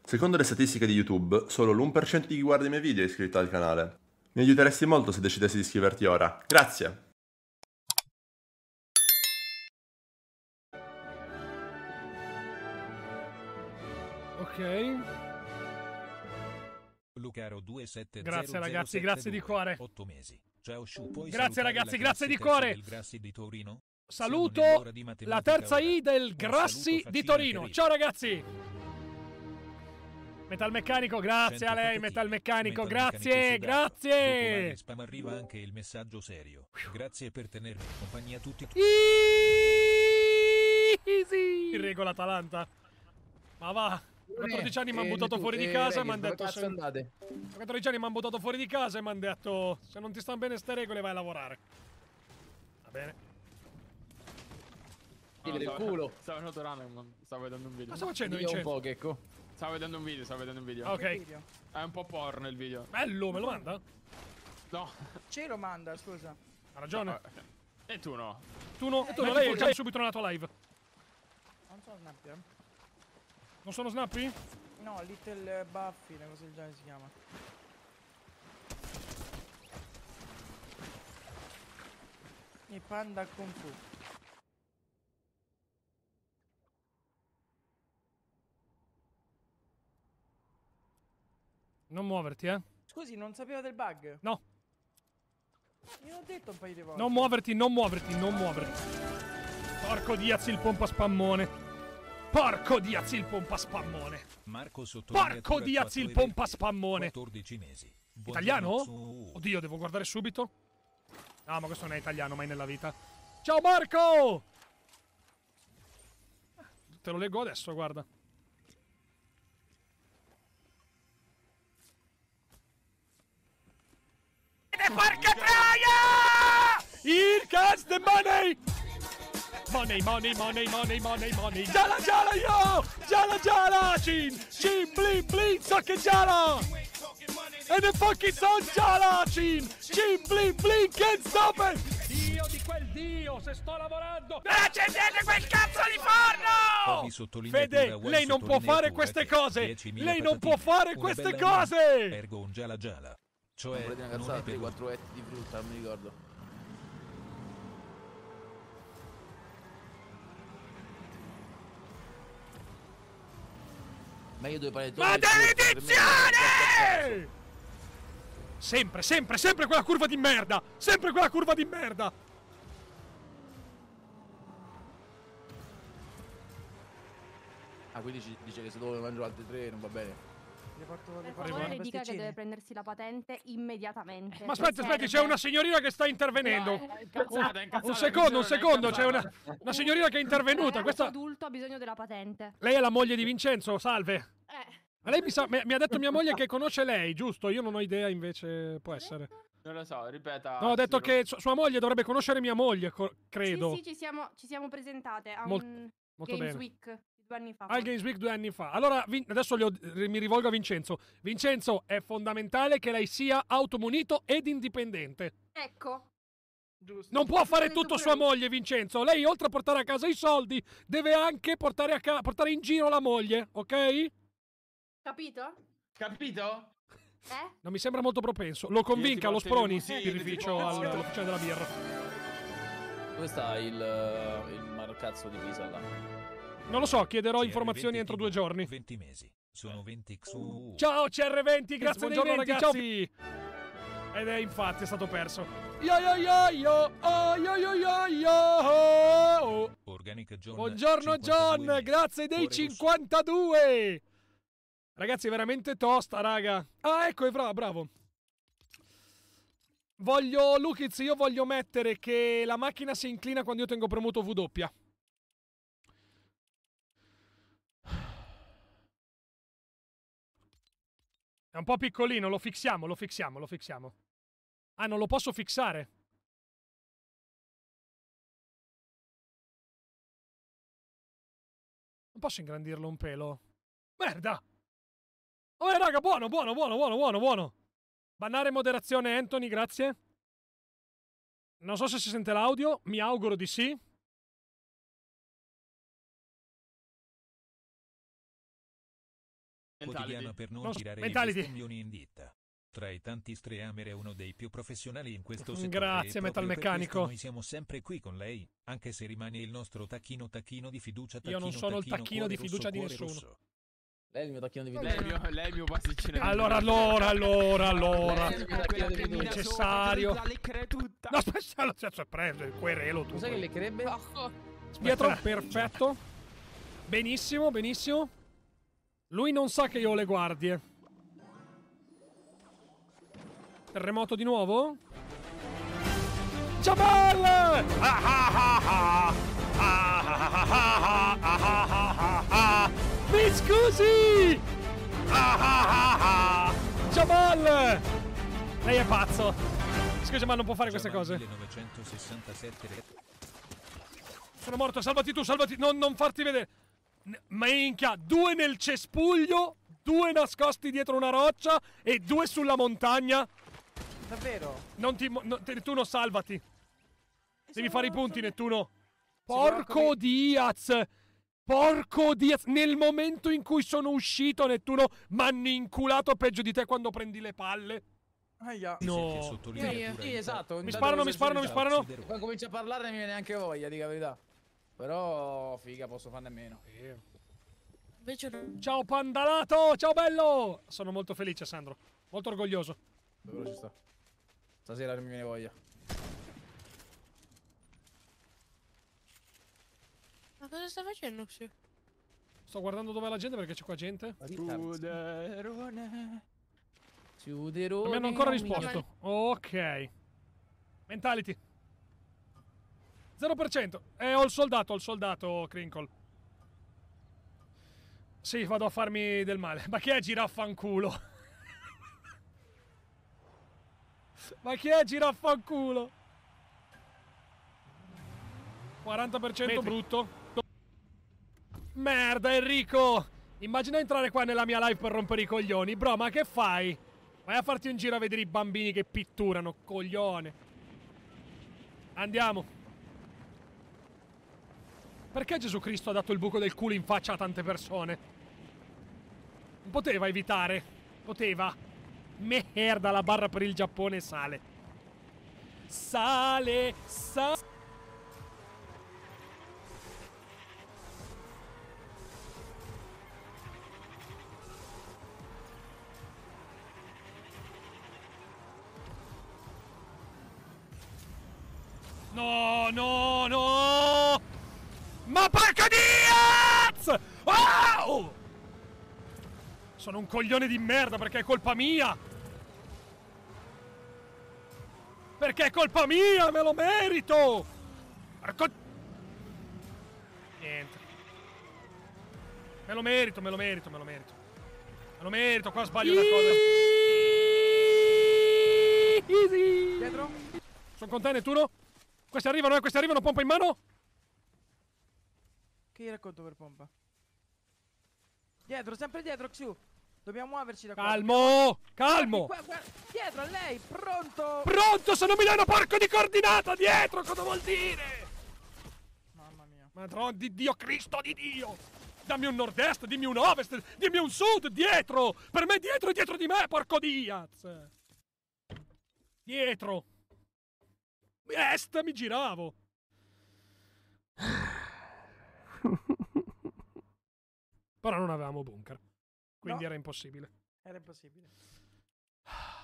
Secondo le statistiche di YouTube, solo l'1% di chi guarda i miei video è iscritto al canale. Mi aiuteresti molto se decidessi di iscriverti ora. Grazie! Ok. Lucaro 2700 Grazie ragazzi, grazie di cuore. 8 mesi. Ciao Shu, puoi Grazie salutare ragazzi, la grazie di classica cuore. del Grassi di Torino? Saluto Siamo nell'ora di la matematica terza ora. I del Un Grassi saluto di faccina Torino. ferita. Ciao ragazzi. Metalmeccanico, grazie a 100 lei, patatine. Metalmeccanico, Metalmeccanico grazie, sudato. Dopo grazie. vari spam arriva anche il messaggio serio. Grazie per tenermi in compagnia tutti. Easy. In regola Atalanta. Ma va. A 14 anni mi hanno buttato fuori di casa e mi hanno detto... Dove cazzo andate? A 14 anni mi hanno buttato fuori di casa e mi hanno detto: se non ti stanno bene ste regole vai a lavorare. Va bene. Tiri il culo. Stavo notorando, stavo vedendo un video. Cosa sta facendo Io un Vincenzo? po', Checco. Stavo vedendo un video, Ok. È un po' porno il video. Bello, me lo manda? No. Ce lo manda, scusa. Ha ragione. E tu no. Tu no, lei è già subito nella tua live. Non so Snappy, Non sono Snappy? No, Little Buffy, una cosa del genere si chiama. E Panda Kung Fu. Non muoverti, eh. Scusi, non sapevo del bug? No, Io ho detto un paio di volte. non muoverti, non muoverti, non muoverti. Porco Diaz il pompa spammone. Porco Diaz il pompa spammone. Marco Porco Diaz il pompa spammone. 14 mesi. Italiano? Oddio, devo guardare subito. No, ma questo non è italiano mai nella vita. Ciao Marco! Te lo leggo adesso, guarda. Porca troia! Here comes the money! Money, money, money, money, money, money. Giala, giala, yo! Giala, giala! Cin, cin, blin, blin, socche giala! E the fucking son giala! Cin, cin, blin, blin, can't stop it! Dio di quel dio, se sto lavorando! Accendete quel cazzo di forno! Fede, lei non può fare queste cose! Lei non può fare queste cose! Ergo un giala giala. Cioè, Volete una non cazzata è 3 per 4 etti di frutta, non mi ricordo. Meglio due panettoni. Maledizione! Sempre, sempre, sempre quella curva di merda! Sempre quella curva di merda! Ah, quindi dice che se dopo ne mangio altre 3 non va bene. Per favore le dica che deve prendersi la patente immediatamente. Ma aspetta, aspetta, c'è una signorina che sta intervenendo. Incazzata, Un secondo, c'è una signorina che è intervenuta. Questo Questa... adulto ha bisogno della patente. Lei è la moglie di Vincenzo, salve. Ma lei mi ha detto mia moglie che conosce lei, giusto? Io non ho idea, invece può essere. Non lo so, ripeta. No, ho detto che sua moglie dovrebbe conoscere mia moglie, credo. Sì, ci siamo presentate a Molto un bene. Games Week 2 anni fa. Al Games Week 2 anni fa. Allora, adesso mi rivolgo a Vincenzo. Vincenzo, è fondamentale che lei sia automunito ed indipendente. Ecco. Giusto. Non può fare tutto sua moglie, Vincenzo. Lei, oltre a portare a casa i soldi, deve anche portare in giro la moglie, ok? Capito? Capito? Non mi sembra molto propenso. Lo convinca, lo sproni, birrificio tipo- all'ufficio della birra. Dove sta il marcazzo di Pisa là? Non lo so, chiederò CR20 informazioni entro 2 giorni. 20 mesi. Sono 20 XU. Ciao CR20, grazie, buongiorno ragazzi. Ed è infatti stato perso. Yo yo yo yo, oh yo yo yo yo. Organic John. Buongiorno John, grazie dei 52. Ragazzi, è veramente tosta, raga. Ah, ecco, è bravo. Lukiz, io voglio mettere che la macchina si inclina quando io tengo premuto W. È un po' piccolino, lo fixiamo. Ah, non lo posso fissare. Non posso ingrandirlo un pelo. Merda! Oh, raga, buono. Bannare moderazione, Anthony, grazie. Non so se si sente l'audio, mi auguro di sì. quotidiana per non Non- tirare i Mentality. bestemmioni in ditta. Tra i tanti streamer è uno dei più professionali in questo settore. Grazie, e proprio Metal per Meccanico. questo noi siamo sempre qui con lei, anche se rimane il nostro tacchino di fiducia. Io non sono il tacchino di fiducia di nessuno. Lei è il mio tacchino di Lei è fiducia. lei è il mio pasticcino. Allora. Necessario. Le cree tutta. No, aspetta, cioè, prego, il querelo tu. Cos'è che le crebbe? Pietro, perfetto. Benissimo, benissimo. Lui non sa che io ho le guardie. Terremoto di nuovo? Jamal! Mi scusi! Jamal! Lei è pazzo. Scusa, ma non può fare queste cose. 1967. Sono morto, salvati tu, salvati. Non farti vedere. Minchia, 2 nel cespuglio, 2 nascosti dietro una roccia e 2 sulla montagna. Davvero? Nettuno, salvati. Devi fare i punti, Nettuno. Porco Diaz. Porco Diaz. Nel momento in cui sono uscito, Nettuno, m'hanno inculato peggio di te quando prendi le palle. Aia. No. Sì, esatto. Mi sparano. Quando cominci a parlare non mi viene neanche voglia, dica la verità. Però, figa, posso farne meno. Ciao Pandalato, ciao bello. Sono molto felice, Sandro. Molto orgoglioso. Però ci sta. Stasera non mi viene voglia. Ma cosa sta facendo, Xu? Sto guardando dov'è la gente perché c'è qua gente. Uderone. Non mi hanno ancora risposto. Ok. Mentality. 0%. Ho il soldato, Crinkle. Sì, vado a farmi del male. Ma chi è giraffanculo? Ma chi è giraffanculo? 40% brutto. Merda, Enrico! Immagina entrare qua nella mia live per rompere i coglioni. Bro, ma che fai? Vai a farti un giro a vedere i bambini che pitturano, coglione. Andiamo. Perché Gesù Cristo ha dato il buco del culo in faccia a tante persone? Non poteva evitare. Poteva. Merda, la barra per il Giappone sale. Sale. No! Ma porca Diaz! Oh! Sono un coglione di merda perché è colpa mia! Perché è colpa mia, me lo merito! Porco... Niente. Me lo merito. Me lo merito, qua sbaglio una cosa. Easy! Dietro? Sono con te, Nettuno? Questi arrivano, pompa in mano? Che gli racconto per pompa? Dietro, sempre dietro, Xu. Dobbiamo muoverci da qua. Calmo! Guarda, dietro a lei, pronto! Pronto, sono Milano, porco di coordinata, dietro, cosa vuol dire? Mamma mia. Madonna di Dio, Cristo di Dio! Dammi un nord-est, dimmi un ovest, dimmi un sud, dietro! Per me dietro di me, porco Diaz! Dietro! Est, mi giravo! Però non avevamo bunker, quindi No. era impossibile. Era impossibile.